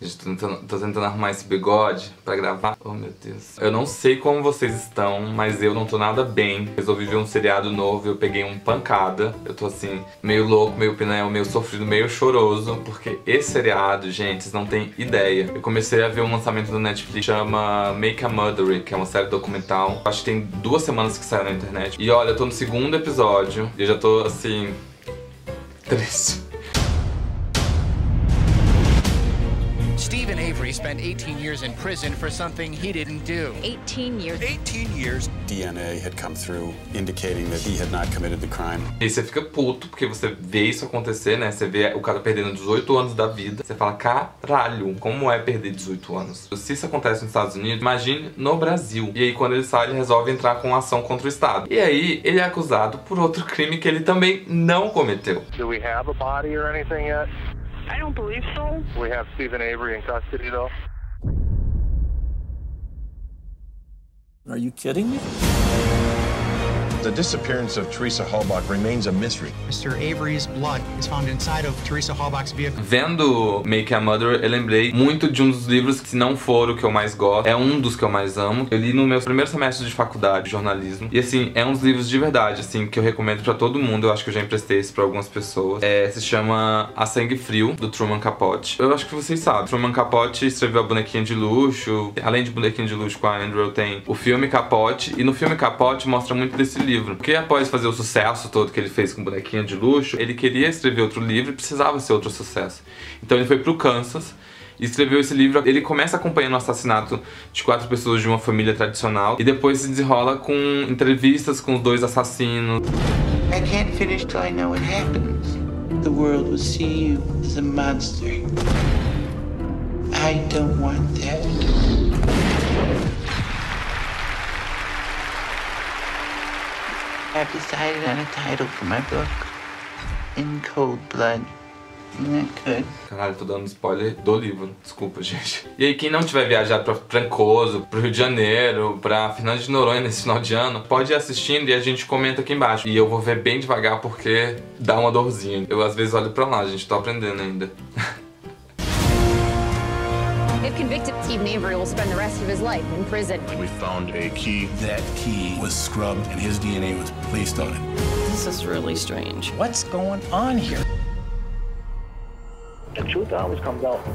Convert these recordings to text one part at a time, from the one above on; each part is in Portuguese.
Gente, tô tentando arrumar esse bigode pra gravar. Oh, meu Deus. Eu não sei como vocês estão, mas eu não tô nada bem. Resolvi ver um seriado novo, eu peguei um pancada. Eu tô assim, meio louco, meio pneu, meio sofrido, meio choroso. Porque esse seriado, gente, vocês não têm ideia. Eu comecei a ver um lançamento do Netflix, chama Make a Murderer, que é uma série documental. Acho que tem 2 semanas que saiu na internet. E olha, eu tô no 2º episódio e eu já tô assim... triste. Stephen Avery spent 18 years in prison for something he didn't do. 18 years. 18 years. DNA had come through indicating that he had not committed the crime. E você fica puto porque você vê isso acontecer, né? Você vê o cara perdendo 18 anos da vida. Você fala, caralho, como é perder 18 anos? Se isso acontece nos Estados Unidos, imagine no Brasil. E aí quando ele sai, ele resolve entrar com ação contra o Estado. E aí ele é acusado por outro crime que ele também não cometeu. Do we have a body or anything yet? I don't believe so. We have Stephen Avery in custody, though. Are you kidding me? The disappearance of Teresa Halbach remains a mystery. Mr. Avery's blood is found inside of Teresa Halbach's vehicle. Vendo Make a Murderer, eu lembrei muito de um dos livros que, se não for o que eu mais gosto, é um dos que eu mais amo. Eu li no meu primeiro semestre de faculdade de jornalismo. E assim, é um dos livros de verdade, assim, que eu recomendo pra todo mundo. Eu acho que eu já emprestei esse pra algumas pessoas. Se chama A Sangue Frio, do Truman Capote. Eu acho que vocês sabem. Truman Capote escreveu A Bonequinha de Luxo. Além de Bonequinha de Luxo com a Andrew, tem o filme Capote. E no filme Capote mostra muito desse livro. Porque após fazer o sucesso todo que ele fez com Bonequinha de Luxo, ele queria escrever outro livro e precisava ser outro sucesso. Então ele foi pro Kansas e escreveu esse livro. Ele começa acompanhando o assassinato de 4 pessoas de uma família tradicional e depois se desenrola com entrevistas com os 2 assassinos. I can't finish till I know what happens. The world will see you as a monster. I don't want that. I've decided on a title for my book. In Cold Blood. Isn't that good? Caralho, tô dando spoiler do livro. Desculpa, gente. E aí, quem não tiver viajado pra Trancoso, pro Rio de Janeiro, pra Fernando de Noronha nesse final de ano, pode ir assistindo e a gente comenta aqui embaixo. E eu vou ver bem devagar porque dá uma dorzinha. Eu às vezes olho pra lá, gente. Tô aprendendo ainda. If convicted, Stephen Avery will spend the rest of his life in prison. We found a key. That key was scrubbed and his DNA was placed on it. This is really strange. What's going on here? The truth always comes out.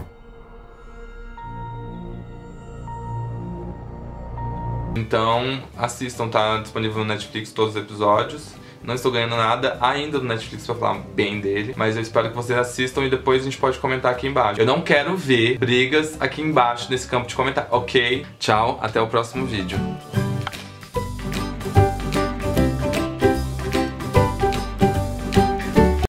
Então, assistam, tá disponível no Netflix todos os episódios. Não estou ganhando nada ainda do Netflix pra falar bem dele, mas eu espero que vocês assistam e depois a gente pode comentar aqui embaixo. Eu não quero ver brigas aqui embaixo nesse campo de comentário, ok? Tchau, até o próximo vídeo.